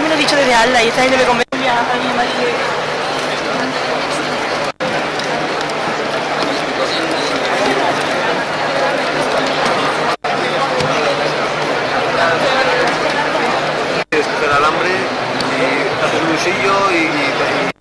yo me lo he dicho desde Alda y esta gente me convence a mí en Madrid. El alambre y hacer un usillo y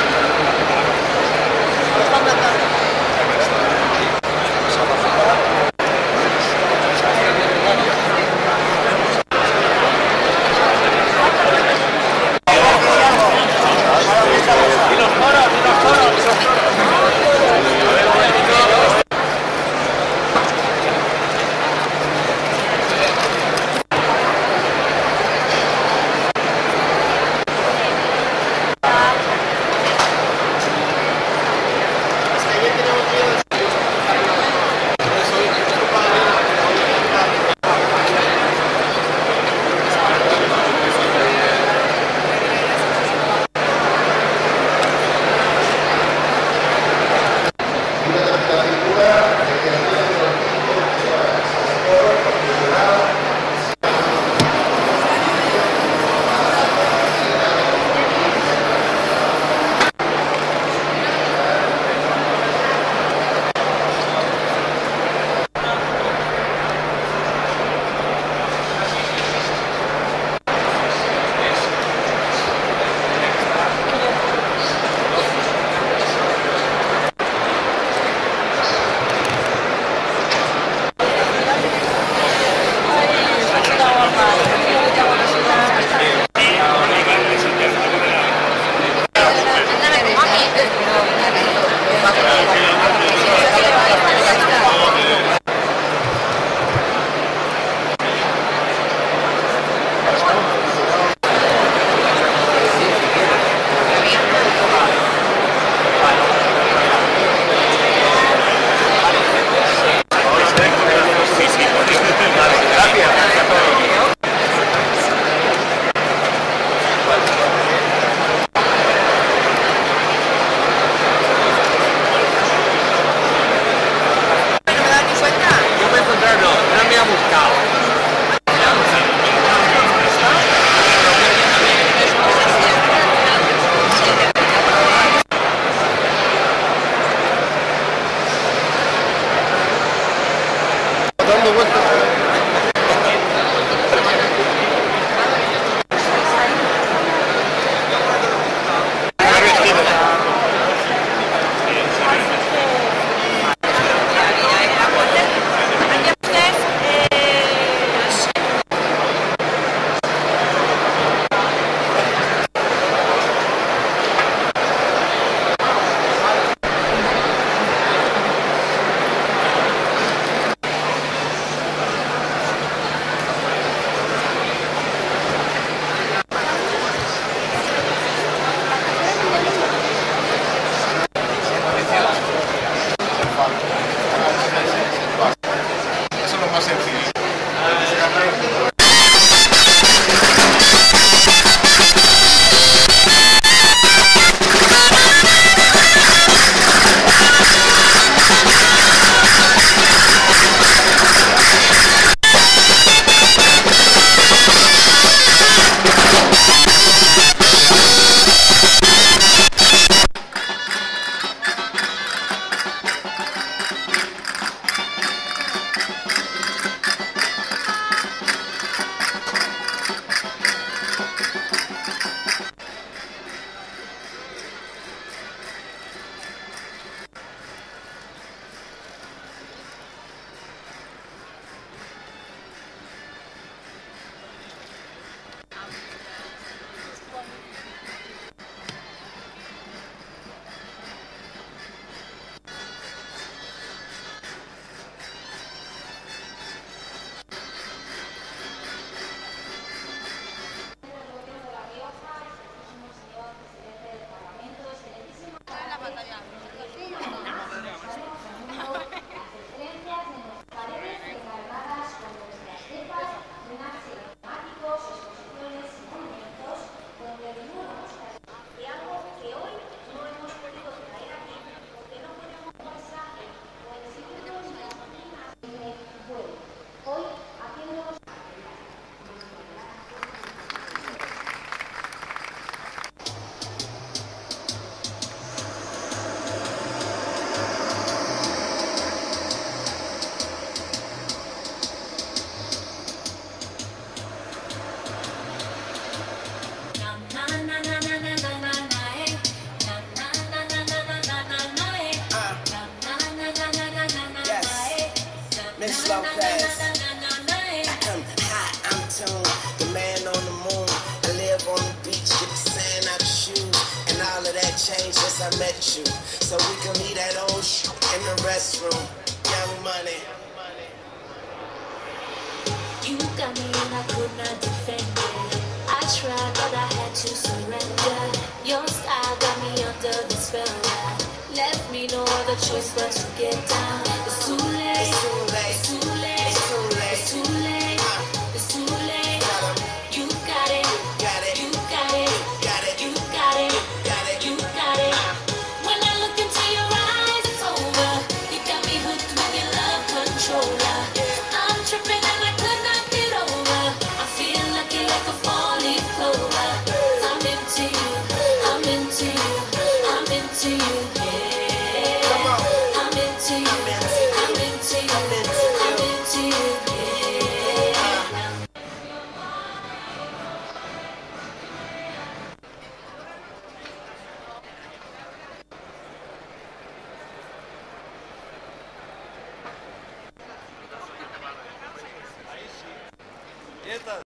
dando vueltas. flow fast. Hot, I'm tuned, the man on the moon. I live on the beach, get the sand out your shoes. And all of that changed since I met you. So we can leave that old shit in the restroom. Young Money. You got me and I could not defend it. I tried but I had to surrender. Your style got me under the spell. Left me no other choice but to get down. It's too late. It's too late. It's too late. It's too late. It's too late. It's too late. You got it. Got it. You got it. Got it. You got it. Got it. You got it. When I look into your eyes, it's over. You got me hooked with your love controller. I'm tripping and I could not get over. I feel lucky like a four-leaf clover. I'm into you. I'm into you. I'm into you. Yeah. Come on. I'm into you. I'm into you. I'm into you. I'm into you. I'm into you. Yeah. Y esta